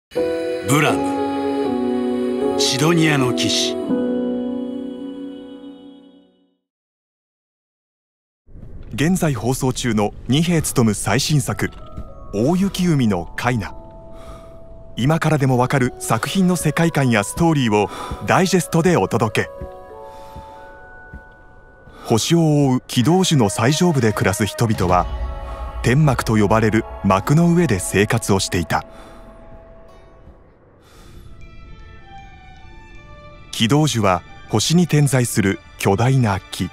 ブラム、シドニアの騎士。 現在放送中の二兵勉最新作「大雪海のカイナ」。今からでもわかる作品の世界観やストーリーをダイジェストでお届け。星を覆う軌道樹の最上部で暮らす人々は天幕と呼ばれる幕の上で生活をしていた。軌道樹は星に点在する巨大な木。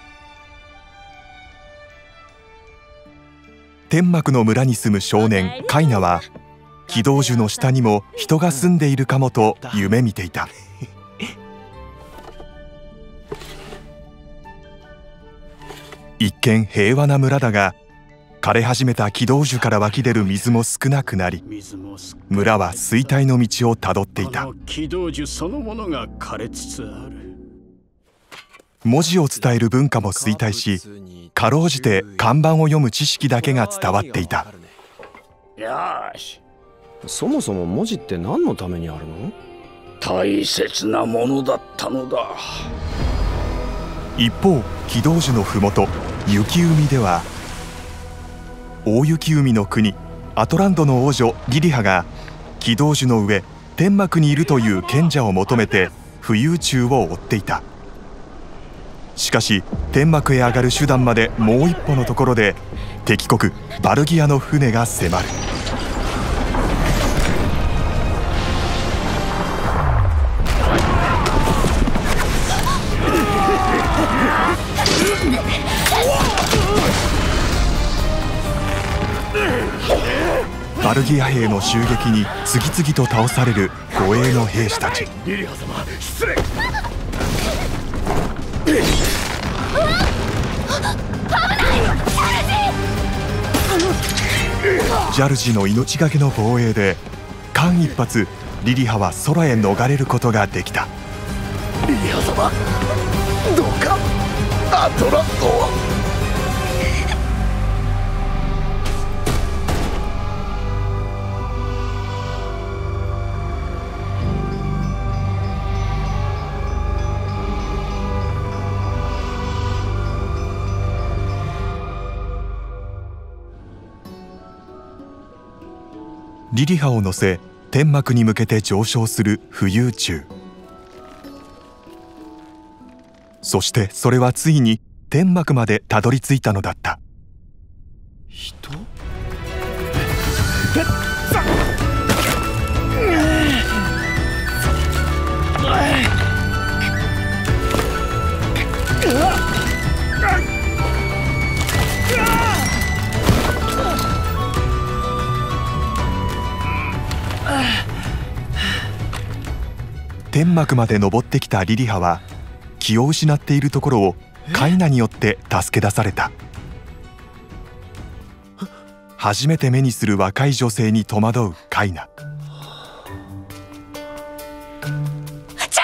天幕の村に住む少年カイナは軌道樹の下にも人が住んでいるかもと夢見ていた。一見平和な村だが、枯れ始めた軌道樹から湧き出る水も少なくなり、村は衰退の道をたどっていた。 軌道樹そのものが枯れつつある。 文字を伝える文化も衰退し、かろうじて看板を読む知識だけが伝わっていた。 よし。 そもそも文字って何のためにあるの？ 大切なものだったのだ。 一方、軌道樹の麓雪海では、大雪海の国アトランドの王女リリハが軌道樹の上天幕にいるという賢者を求めて浮遊中を追っていた。しかし天幕へ上がる手段までもう一歩のところで敵国バルギアの船が迫る。バルギア兵の襲撃に次々と倒される護衛の兵士たち。 リリハ様、失礼。 ジャルジの命がけの防衛で間一髪リリハは空へ逃れることができた。 リリハ様、どうかアトランドを。 リリハを乗せ天幕に向けて上昇する浮遊中。そしてそれはついに天幕までたどり着いたのだった。 人？ 天幕まで登ってきたリリハは気を失っているところをカイナによって助け出された。初めて目にする若い女性に戸惑うカイナ。 チ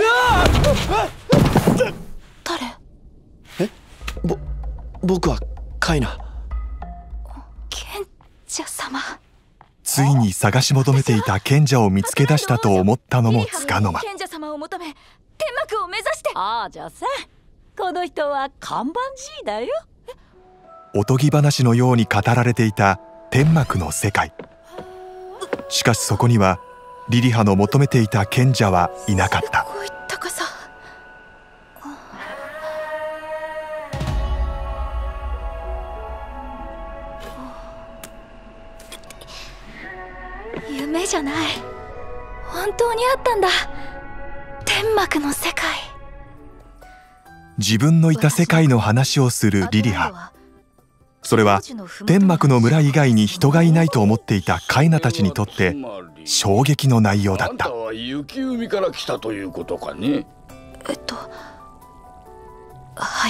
ャルジー！誰？ 僕はカイナ。 賢者様。 ついに探し求めていた賢者を見つけ出したと思ったのもつかの間。 賢者様を求め天幕を目指して。 ああ、じゃあさ、この人は看板 G だよ。 おとぎ話のように語られていた天幕の世界。しかしそこにはリリハの求めていた賢者はいなかった。 すごい高さ。夢じゃない、本当にあったんだ、天幕の世界。 自分のいた世界の話をするリリハ。それは天幕の村以外に人がいないと思っていたカイナたちにとって衝撃の内容だった。 あんたは雪海から来たということかね。 はい。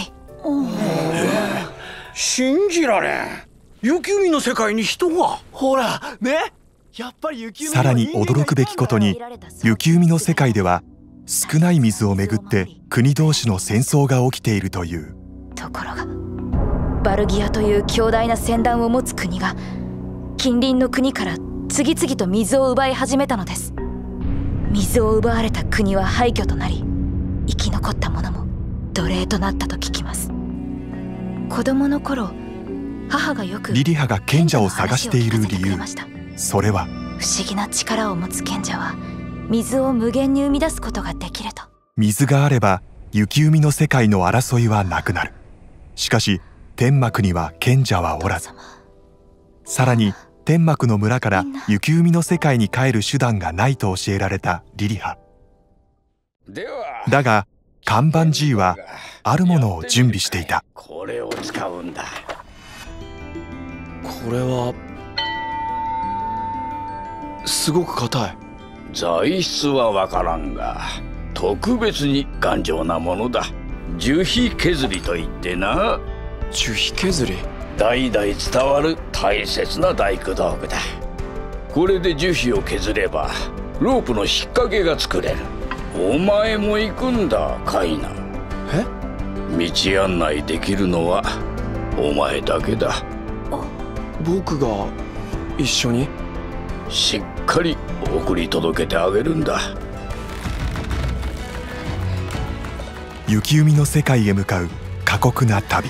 信じられん。雪海の世界に人が。 ほらね、やっぱり雪海。 さらに驚くべきことに雪海の世界では少ない水をめぐって国同士の戦争が起きているという。 ところがバルギアという強大な船団を持つ国が近隣の国から次々と水を奪い始めたのです。水を奪われた国は廃墟となり、生き残った者も奴隷となったと聞きます。子供の頃、母がよくリリハが賢者を探している理由、それは不思議な力を持つ賢者は水を無限に生み出すことができると。 水があれば雪海の世界の争いはなくなる。しかし天幕には賢者はおらず、さらに天幕の村から雪海の世界に帰る手段がないと教えられたリリハ。だが看板 G はあるものを準備していた。 これを使うんだ。 これはすごく硬い。 材質はわからんが特別に頑丈なものだ。樹皮削りといってな。 樹皮削り？ 代々伝わる大切な大工道具だ。これで樹皮を削ればロープの引っ掛けが作れる。お前も行くんだカイナ。 え？ 道案内できるのはお前だけだ。 僕が一緒に？ しっかり送り届けてあげるんだ。 雪海の世界へ向かう過酷な旅。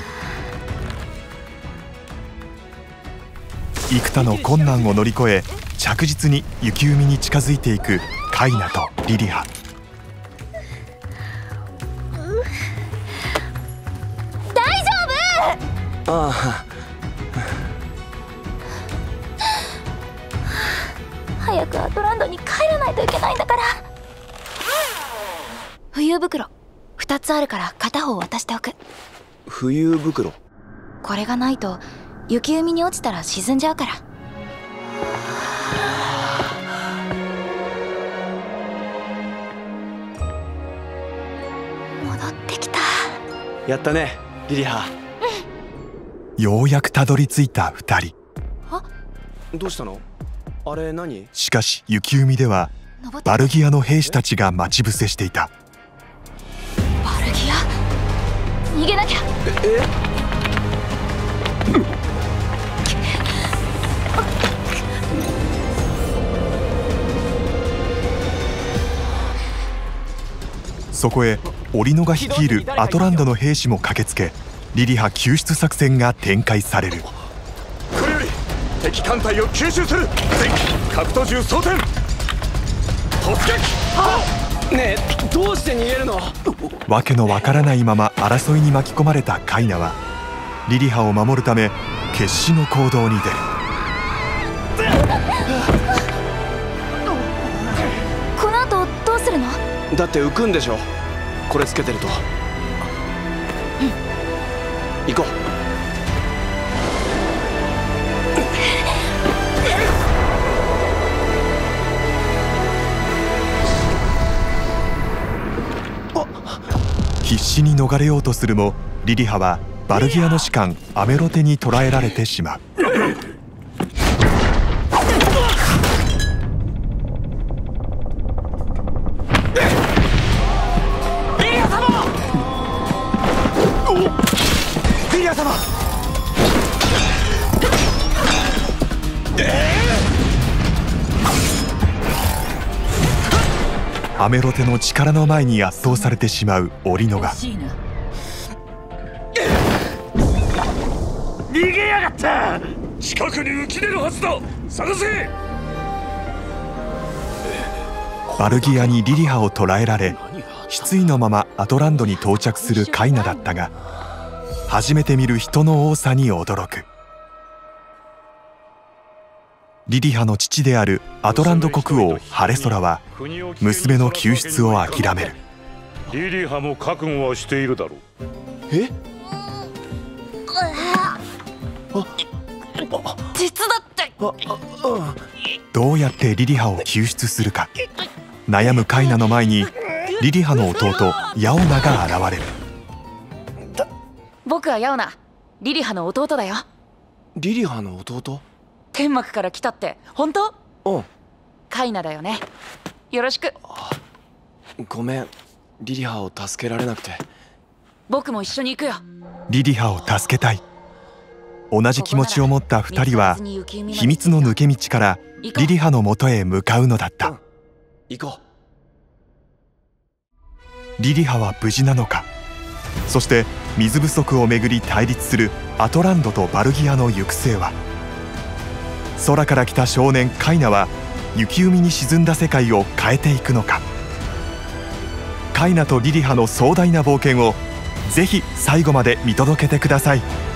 幾多の困難を乗り越え着実に雪海に近づいていくカイナとリリハ。 大丈夫？ ああ。 早くアトランドに帰らないといけないんだから。浮遊袋2つあるから片方渡しておく。 浮遊袋？ これがないと雪海に落ちたら沈んじゃうから。戻ってきた。 やったねリリハ。 ようやくたどり着いた2人。 どうしたの？あれ何？ しかし雪海ではバルギアの兵士たちが待ち伏せしていた。 バルギア？逃げなきゃ。 そこへオリノが率いるアトランドの兵士も駆けつけ、リリハ救出作戦が展開される。 これより敵艦隊を吸収する。全機核途中装填。突撃。 ねえ、どうして逃げるの？ わけのわからないまま争いに巻き込まれたカイナはリリハを守るため決死の行動に出る。 この後どうするの？ だって浮くんでしょ、これつけてると。行こう。 必死に逃れようとするもリリハはバルギアの士官アメロテに捕らえられてしまう。 リリア様。 アメロテの力の前に圧倒されてしまうオリノが。 逃げやがった。近くに浮き出るはずだ。探せ。 バルギアにリリハを捕らえられ失意のままアトランドに到着するカイナだったが、初めて見る人の多さに驚く。リリハの父であるアトランド国王ハレソラは娘の救出を諦める。 リリハも覚悟はしているだろう。 え？ 実だって。 どうやってリリハを救出するか悩むカイナの前にリリハの弟ヤオナが現れる。 僕はヤオナ、リリハの弟だよ。 リリハの弟？ 天幕から来たって本当？ うん。 カイナだよね。よろしく。 ごめん、リリハを助けられなくて。 僕も一緒に行くよ。 リリハを助けたい。 同じ気持ちを持った2人は秘密の抜け道からリリハのもとへ向かうのだった。 行こリリハは無事なのか。そして水不足をめぐり対立するアトランドとバルギアの行く末は。空から来た少年カイナは雪海に沈んだ世界を変えていくのか。カイナとリリハの壮大な冒険をぜひ最後まで見届けてください。